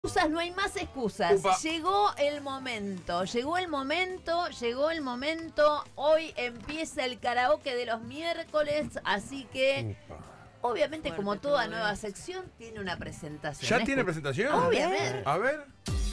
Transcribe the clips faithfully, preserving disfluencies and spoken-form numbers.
excusas, no hay más excusas. Upa. Llegó el momento, llegó el momento, llegó el momento. Hoy empieza el karaoke de los miércoles, así que Upa. obviamente Fuerte, como toda pero nueva bueno. sección tiene una presentación. ¿Ya Escu- tiene presentación? Obviamente. A ver.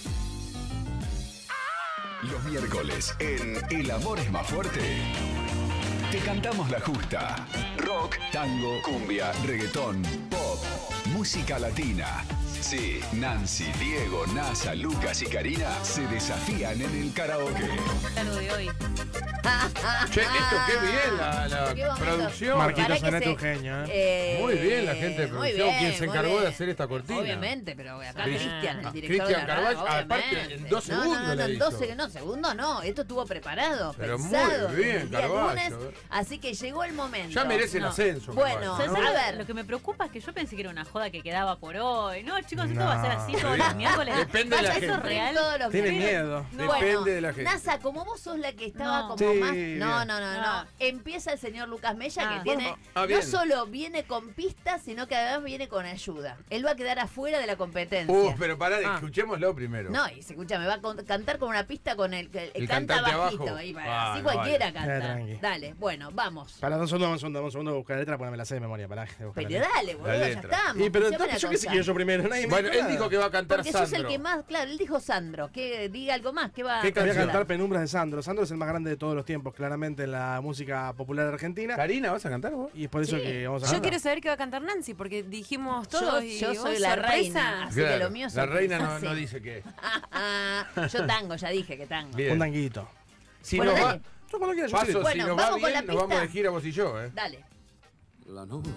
Los miércoles en El Amor es más fuerte. Te cantamos la justa. Rock, tango, cumbia, reggaetón, pop, música latina. Sí, Nancy, Diego, Nasa, Lucas y Karina se desafían en el karaoke. Lo de hoy. Che, esto qué bien, la, la Qué bonito. producción. Para Marquitos que Soneto, se- un genio, ¿eh? eh, Muy bien la gente de muy producción. bien, ¿Quién se muy encargó bien. de hacer esta cortina? Obviamente, pero acá Cris- Cristian, el Ah, director Cristian de la radio, Carvalho, aparte, obviamente. en dos No, no, segundos no, no, la en dos hizo. seg- no, segundos no, esto estuvo preparado, Pero muy pensado. bien, el día Carvalho, lunes, eh. así que llegó el momento. Ya merece el No. ascenso. Bueno, Carvalho, ¿Sabes ¿no? a algo? ver. Lo que me preocupa es que yo pensé que era una joda que quedaba por hoy. No, chicos, esto No. va a ser así todos los miércoles. Depende de la ¿Eso gente. es real? Todos los Tiene miércoles. miedo. Depende Bueno, de la gente. Nasa, como vos sos la que estaba No. como Sí, más. bien. No, no, no, no. Ah. Empieza el señor Lucas Mella, Ah. que tiene. Bueno, ah, no bien. solo viene con pistas, sino que además viene con ayuda. Él va a quedar afuera de la competencia. Uh, pero pará, Ah. escuchémoslo primero. No, y se escucha, me va a con- cantar con una pista con el que El canta cantante bajito. abajo. Ahí, Ah, así no, cualquiera vale. canta. Eh, tranqui. Dale, bueno, vamos. Para un segundo, un segundo, un segundo, buscar la letra, porque me la sé de memoria. Para buscar la Pero letra. dale, boludo, ya letra. estamos. Y pero escuchame entonces una yo qué sé cosa. que yo primero. Nadie me Bueno, dijo él dijo nada. que va a cantar Porque Sandro. sos el que más, claro, él dijo Sandro, que diga algo más, que va ¿Qué a Voy a canción? cantar Penumbras de Sandro. Sandro es el más grande de todos los tiempos, claramente en la música popular argentina. Karina, ¿vas a cantar vos? Y es por eso Sí. que vamos a Yo cantar. quiero saber qué va a cantar Nancy, porque dijimos Yo, todos y yo vos, soy la sorpresa. reina, así que Claro, lo mío es la sorpresa, reina no, sí. no dice qué. Yo tango, ya dije que tango. Bien. Un tanguito. Si Bueno, nos va, dale. Yo cuando quiera, yo paso, quiero. Bueno, si nos va vamos con bien, la nos vamos pista. de gira vos y yo, ¿eh? Dale. La noche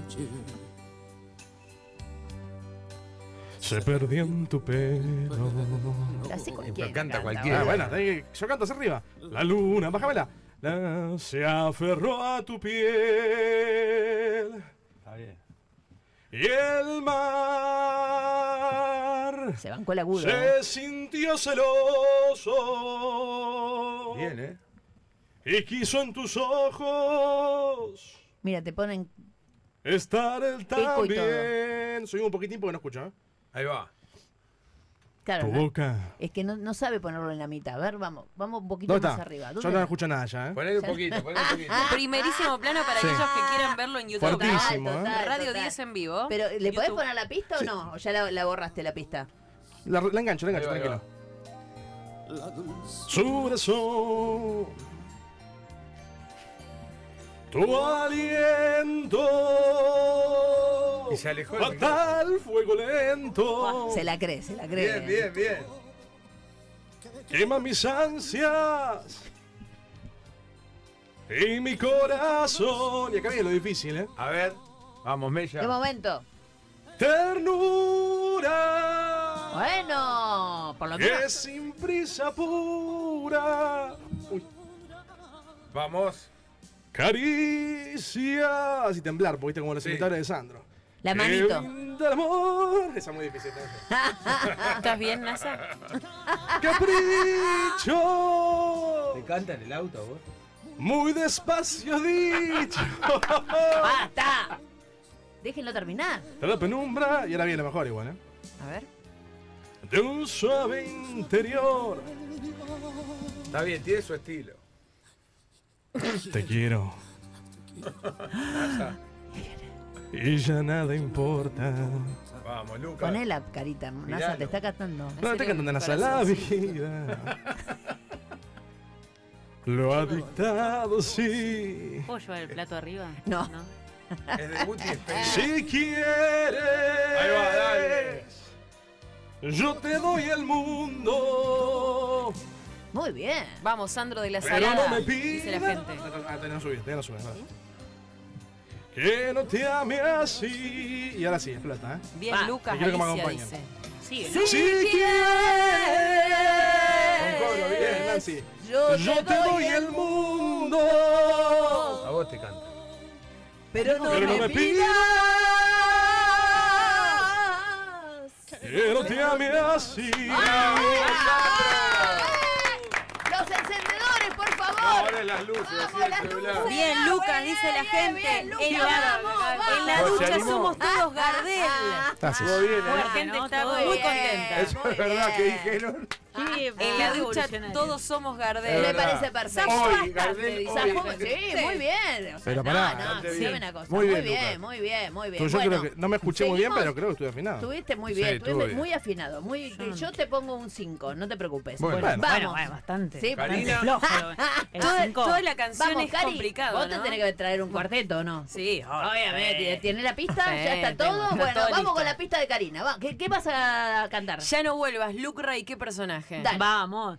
Se perdió en tu pelo. Así Pero cualquiera. canta cualquiera. Ah, bueno, tenés que- yo canto hacia arriba. La luna, bájamela. La, se aferró a tu piel. Está bien. Y el mar Se bancó el agudo. se sintió celoso. Bien, ¿eh? Y quiso en tus ojos Mira, te ponen. estar el Eco y todo. también. Soy un poquitín porque no escucho, ¿eh? Ahí va. Claro, Tu no- boca. es que no, no sabe ponerlo en la mitad. A ver, vamos, vamos un poquito ¿Dónde más está? arriba. Yo ¿Dónde no escucho nada ya, ¿eh? Ponele un poquito, ponele un poquito. Primerísimo plano para Sí. aquellos que quieran verlo en YouTube. Fuertísimo, Total, ¿eh? total, Radio total. diez en vivo. Pero, ¿le podés YouTube. poner la pista o no? ¿O ya la, la borraste la pista? La, la engancho, la Ahí engancho, va, ahí tranquilo. la dulce Su corazón, tu aliento, Y se alejó el fatal fuego lento, Se la cree, se la cree. Bien, bien, bien. quema mis ansias y mi corazón. Y acá viene lo difícil, ¿eh? A ver, vamos, ¿Qué Mella. momento? Ternura, Bueno, por lo menos. que sin prisa pura, uy, Vamos. caricias y temblar, porque viste como los Sí. imitadores de Sandro. La Que manito. brinda el amor. Esa es muy difícil. ¿no? ¿Estás bien, Nasa? Capricho. ¿Te canta en el auto vos? Muy despacio dicho. ¡Basta! Déjenlo terminar. Te la penumbra. Y ahora viene mejor igual, ¿eh? A ver. De un suave interior. Está bien, tiene su estilo. Te quiero. Y ya nada importa. Vamos, Lucas. Poné la carita, Nasa, Miralo. te está cantando. No te cantan a la vida. Lo ha dictado, sí. ¿Puedo llevar el plato arriba? No. Es de Guti Espera. Si quieres. Ahí va, dale. Yo te doy el mundo. Muy bien. Vamos, Sandro de la Pero Salada, no me dice la pidas. gente. Ah, te no subes, te no subes. vale. Que no te ame así. Y ahora sí, explota, ¿eh? Bien, Va, Lucas, y quiero que me Alicia acompañen. dice. Sí, Si quieres. Con coro, Bien, Nancy. Yo, Yo te doy el mundo. A vos te canta. Pero no, Pero no me me pidas. Que no te ame así. Los encendedores, por favor. ahora en las luces. Vamos, así, el las celular. luces. Bien, Lucas, dice la Bien, gente. bien, Lucas, En la, vamos, vamos. en la Se ducha animó. somos todos Gardel. Gracias. Muy bien, La ¿eh? gente no, está todo muy bien. contenta. Eso Muy es verdad que bien. dijeron. Sí, En la ducha revolucionario. todos somos Es Gardel. Me verdad. parece perfecto. Hoy, Bastante, Gardel, dice hoy. la gente. Sí, muy bien. O sea, Pero no, pará, no, bastante sí, bien. una cosa. Muy Muy bien, bien, Lucas. muy bien, muy bien. Pero yo Bueno, creo que no me escuché muy bien, seguimos. pero creo que estuve afinado. Estuviste muy Sí, bien, estuvo estuviste bien. muy afinado. Muy, yo te pongo un cinco, no te preocupes. Bueno. Bueno, vamos. bueno, bueno, bastante. Sí, bastante Karina. flojo. El Toda, cinco. toda la canción Vamos, es Cari, complicado, vos te ¿no? tenés que traer un cuarteto, ¿o no? Sí, Obviamente, ¿tiene la pista? Sí, ¿Ya está tengo, todo? está Bueno, todo vamos listo. con la pista de Karina. Va, ¿Qué, qué vas a cantar? Ya no vuelvas, Luke Ray, ¿qué personaje? Dale. Vamos.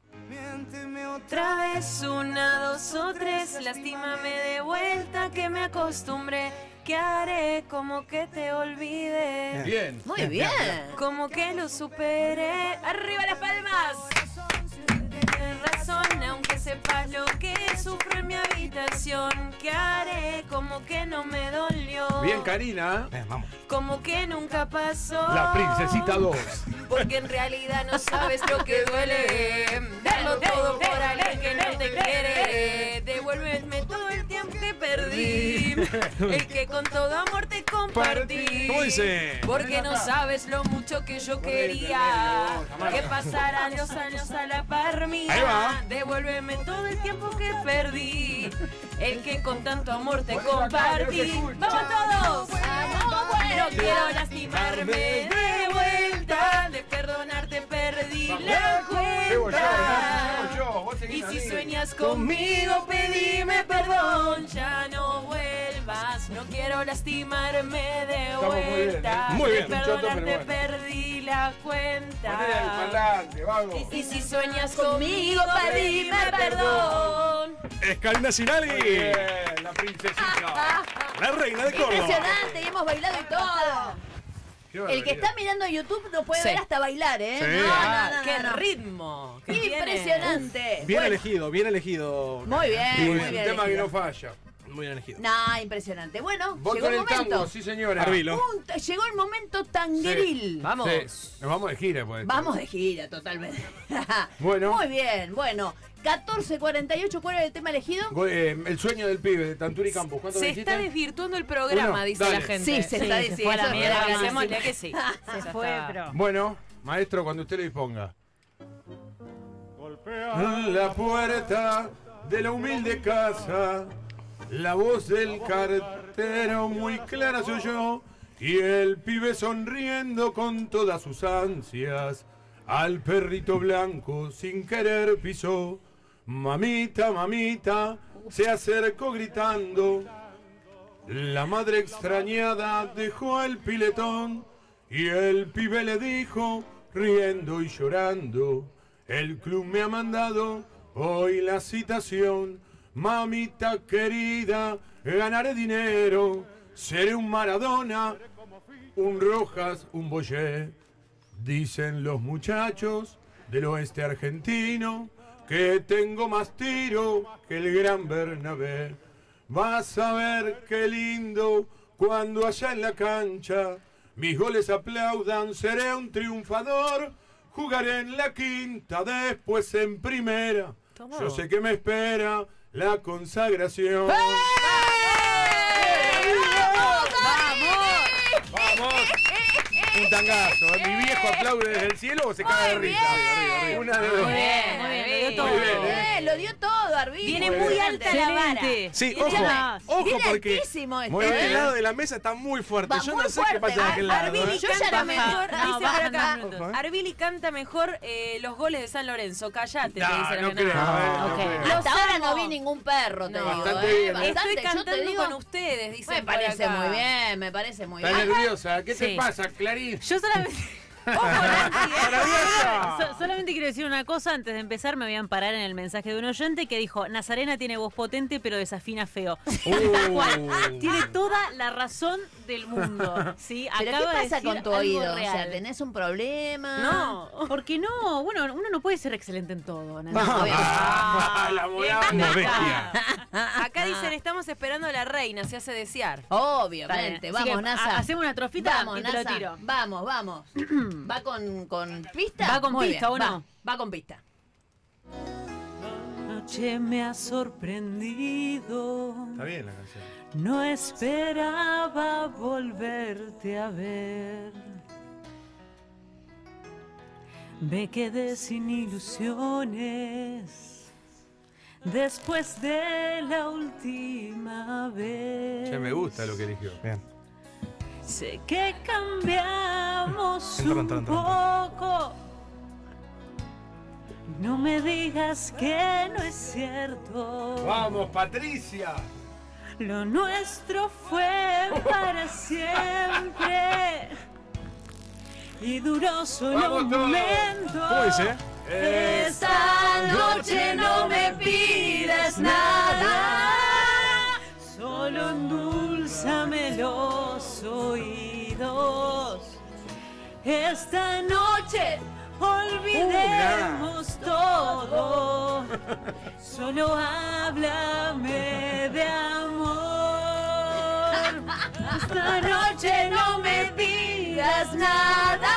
Otra vez, una, dos o tres, lastímame de vuelta que me acostumbré. ¿Qué haré? Como que te olvide. Bien. Muy bien. Como que lo superé. ¡Arriba las palmas! Tienes razón, aunque sepas lo que sufro en mi habitación. ¿Qué haré? Como que no me dolió. Bien, Karina. Eh, vamos. Como que nunca pasó. La princesita dos. Porque en realidad no sabes lo que duele. Darlo todo por alguien que no te quiere. Devuélveme todo el tiempo que perdí. El que con todo amor te compartí. ¿Cómo dice? Porque no sabes lo mucho que yo quería. Que pasaran los años a la par mía. Ahí va. Devuélveme todo el tiempo que perdí. El que con tanto amor te compartí. ¡Vamos todos! No quiero lastimarme de vuelta. De perdonarte perdí la Llevo yo, cuenta. llevo yo. Vos seguís Y si así. sueñas conmigo, pedime perdón. Ya no vuelvas. No quiero lastimarme de Estamos muy bien, ¿eh? vuelta. Muy bien. De Choto, pero perdonarte bueno. perdí la Ponele al cuenta. parlante, vamos. Y si sueñas conmigo, pedime perdón. Es Karina Sinali, Bien, la princesita. la reina de Córdoba. Impresionante, y hemos bailado y todo. Qué El que barbaridad. está mirando YouTube nos puede Sí. ver hasta bailar, ¿eh? Sí. No, no, Ah, no, ¡Qué no, no. ritmo! que tiene. Impresionante. Bien Bueno, elegido, bien elegido. Muy bien, Muy muy bien. Un bien. tema que elegido. no falla. Muy bien elegido. No, impresionante. Bueno, Voy llegó con el el momento. tango, sí señora. Arbilo. Un- llegó el momento tangueril. Vamos. Sí, nos vamos de gira, pues. Vamos de gira, totalmente. Bueno. Muy bien, bueno. catorce cuarenta y ocho, ¿cuál era el tema elegido? Go- eh, el sueño del pibe de Tanturi Campos. ¿Cuánto Se dijiste? está desvirtuando el programa, Uno, dice dale. la gente. Sí, se está se diciendo. fue a la eso es mierda, verdad. Hacémosle que sí. Se Ya fue, está. pero. Bueno, maestro, cuando usted le disponga. La puerta de la humilde casa, la voz del cartero muy clara se oyó, y el pibe sonriendo con todas sus ansias, al perrito blanco sin querer pisó. Mamita, mamita, se acercó gritando. La madre extrañada dejó el piletón y el pibe le dijo, riendo y llorando, el club me ha mandado hoy la citación. Mamita querida, ganaré dinero, seré un Maradona, un Rojas, un Boyé. Dicen los muchachos del oeste argentino que tengo más tiro que el gran Bernabé. Vas a ver qué lindo cuando allá en la cancha mis goles aplaudan, seré un triunfador, jugaré en la quinta, después en primera. Toma. Yo sé que me espera la consagración. ¡Vamos! Un tangazo. ¿Mi viejo aplaude desde el cielo o se caga de Muy risa? bien. Una de dos. Muy bien, muy bien, lo dio todo. Muy bien, ¿eh? Eh, lo dio todo, Arbilo. Viene Muy muy bien. alta la vara. Excelente. Sí, Viene ojo, más. ojo Viene porque altísimo este, Muy este ¿eh? bien. lado de la mesa está muy fuerte. Va Yo muy no sé qué fuerte. pasa de aquel lado. Arbili ¿eh? Yo ya canta no me- mejor, no, dice por baja acá. un minuto. Ojo, ¿eh? Arbili canta mejor eh, los goles de San Lorenzo. Callate, te No, dice la no gente. creo, No. eh, no ok. creo. Los Hasta ahora amo. no vi ningún perro, te No. digo. Bastante ¿eh? bien, ¿eh? Estoy Bastante, yo te cantando digo. con ustedes, dicen Me por parece acá. muy bien, me parece muy Está bien. nerviosa. ¿Qué te Sí. pasa, Clarín? Yo solamente. Ojo, Nancy, ¿eh? So- solamente quiero decir una cosa, antes de empezar me voy a amparar en el mensaje de un oyente que dijo, Nazarena tiene voz potente pero desafina feo. Uh. Cual tiene toda la razón del mundo, ¿sí? ¿Pero Acaba qué de pasa decir con tu algo oído? O real. sea, ¿tenés un problema? No. Porque no, bueno, uno no puede ser excelente en todo, Nancy. Ah, la moral. Una bestia. Acá dicen, estamos esperando a la reina, se hace desear. Obviamente. Está bien. Vamos, Así que, Nasa. ha- hacemos una trofita Vamos, y te lo Nasa. tiro. Vamos, vamos. ¿Va con, con pista? ¿Va con Muy pista bien, o no? Va, va con pista. noche me ha sorprendido. Está bien la canción. No esperaba volverte a ver. Me quedé sin ilusiones después de la última vez. Ya me gusta lo que eligió. Bien. Sé que cambiamos Entra, un entra, entra, poco. No me digas que no es cierto. ¡Vamos, Patricia! Lo nuestro fue para siempre y duró solo ¡Vamos un todos! momento. ¿Cómo dice? Esta noche no me pidas nada, solo endulzame los oídos. Esta noche olvidemos todo, solo háblame de amor. Esta noche no me pidas nada,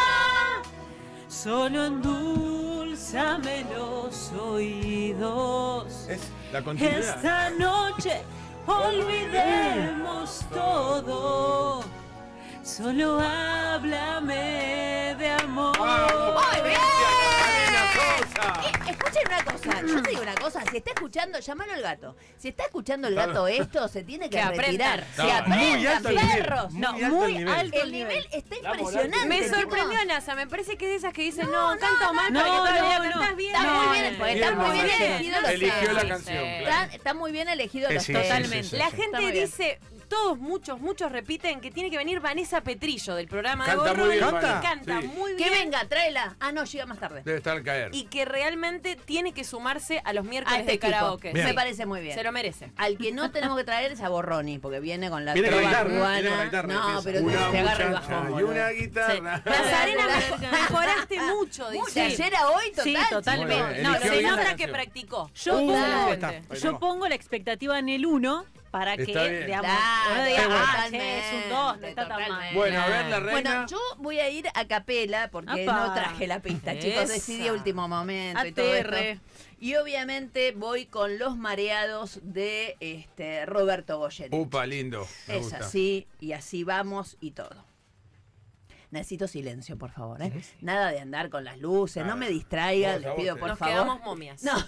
solo endulzame los oídos. Es la continuidad. Esta noche olvidemos todo, solo háblame de amor. ¡Muy bien! Macarena Sosa! Eh, Escuchen una cosa, yo te digo una cosa, si está escuchando, llamalo al gato. Si está escuchando el gato esto, se tiene que, Que retirar. aprenda. Que No, muy aprenda, alto el nivel. perros. Muy No, alto muy el nivel. alto El nivel está impresionante. Me chicos. sorprendió Nasa, me parece que es de esas que dicen, no, no, canto no, mal, no, pero que todavía no, cantás no. bien. Está muy No, bien, porque Bien, está muy bien Marcelo. elegido los Eligió la temas. canción, Sí. claro. Está, está muy bien elegido Eh, los sí, temas. Totalmente. sí, sí, La sí. Está gente muy bien. dice, todos, muchos, muchos repiten que tiene que venir Vanessa Petrillo del programa Canta de muy Borrón, bien, que Vanessa. canta Sí. muy Que bien. venga, tráela. Ah, no, llega más tarde. Debe estar al caer. Y que realmente tiene que sumarse a los A miércoles este de equipo. karaoke. Bien. Me parece muy bien. Se lo merece. Al que no tenemos que traer es a Borroni, porque viene con la Viene con la trova guitarra, cubana. viene con la guitarra, No, empieza. pero Una te agarra el muchacha bajón. y boludo. una guitarra. Nazarena, mejo- mejoraste mucho, Muy dice. de ayer a hoy, total. Sí, totalmente. Muy bien, No, eligió Se bien la nota canción. que practicó. Yo, Uh, pongo, ahí está. gente. Ahí yo vamos. pongo la expectativa en el uno para que, Está bien. digamos, Claro, uno diga, ah, totalmente, che, es un dos, no está tan mal. totalmente. Bueno, a ver, la reina. Bueno, yo voy a ir a capela porque Apa. no traje la pista, chicos. Esa. Decidí a último momento y A todo T esto. R. Y obviamente voy con Los Mareados de este Roberto Goyeneche. Upa, lindo. Me Es gusta. así, y así vamos y todo. Necesito silencio, por favor, ¿eh? Nada de andar con las luces, no me distraigan, Vos, les a pido vos, por Nos favor. quedamos momias. No.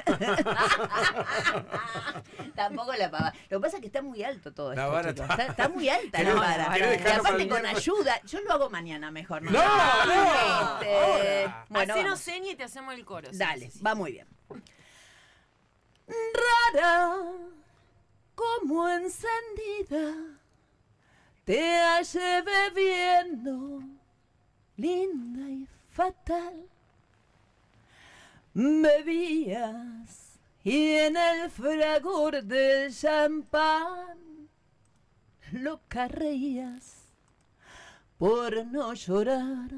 Tampoco la pava. Lo que pasa es que está muy alto todo La esto, vara chicos. está- Está, está muy alta la ¿Querés- vara. querés Y dejarlo para aparte el con miércoles? ayuda. Yo lo hago mañana mejor. No, No, no. Este, Ahora. bueno, Hacenos vamos. seña y te hacemos el coro. sí, Dale, sí, sí. va muy bien. Rara como encendida te hallé bebiendo, linda y fatal. Bebías y en el fragor del champán loca reías por no llorar.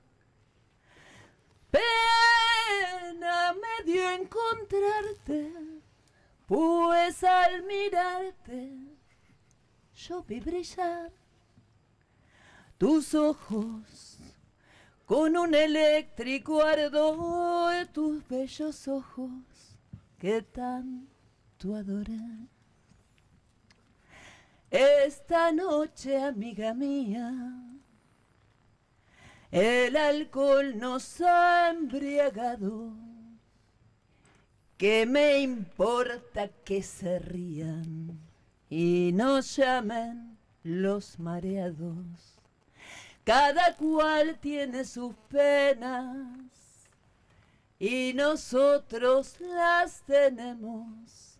Pena me dio encontrarte, pues al mirarte yo vi brillar tus ojos con un eléctrico ardor, tus bellos ojos que tanto adoré. Esta noche, amiga mía, el alcohol nos ha embriagado. ¿Qué me importa que se rían y nos llamen los mareados? Cada cual tiene sus penas y nosotros las tenemos.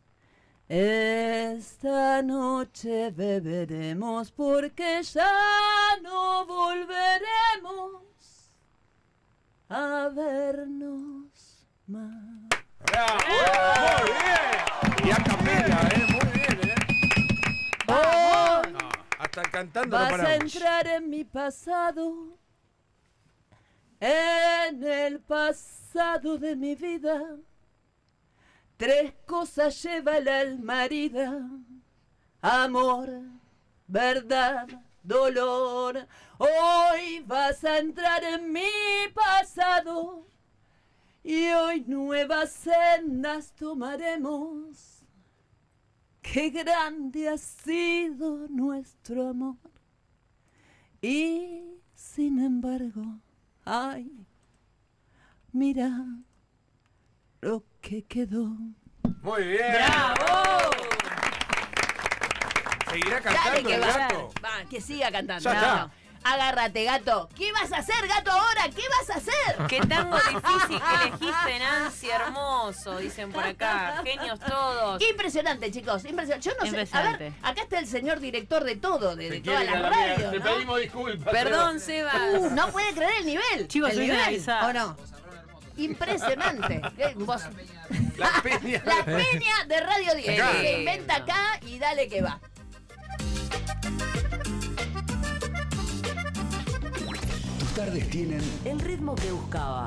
Esta noche beberemos porque ya no volveremos a vernos más. ¡Bravo! ¡Muy bien! Y a capela, ¿eh? Muy bien, ¿eh? Oh, No, hasta cantando no vas a paramos. entrar en mi pasado, en el pasado de mi vida. Tres cosas lleva el alma herida: amor, verdad, dolor. Hoy vas a entrar en mi pasado y hoy nuevas sendas tomaremos. Qué grande ha sido nuestro amor. Y sin embargo, ay, mira lo que quedó. Muy bien. ¡Bravo! ¿Seguirá Dale cantando que el va. gato? Va, que siga cantando. Ya está. No. Agárrate, gato. ¿Qué vas a hacer, gato, ahora? ¿Qué vas a hacer? Qué tango difícil que elegiste, Nancy, hermoso, dicen por acá. Genios todos. Qué impresionante, chicos. Impresionante. Yo no sé. A Impresionante. ver, acá está el señor director de todo, de, de Se todas quiere las ir a la mierda. radios. Te ¿no? pedimos disculpas. Perdón, Sebas. Uh, no puede creer el nivel. Chicos, el soy nivel, finalizada. ¿o no? Impresionante. Eh, vos- La peña. La peña de Radio diez. Acá. Se inventa acá y dale que va. Tus tardes tienen El ritmo que buscaba.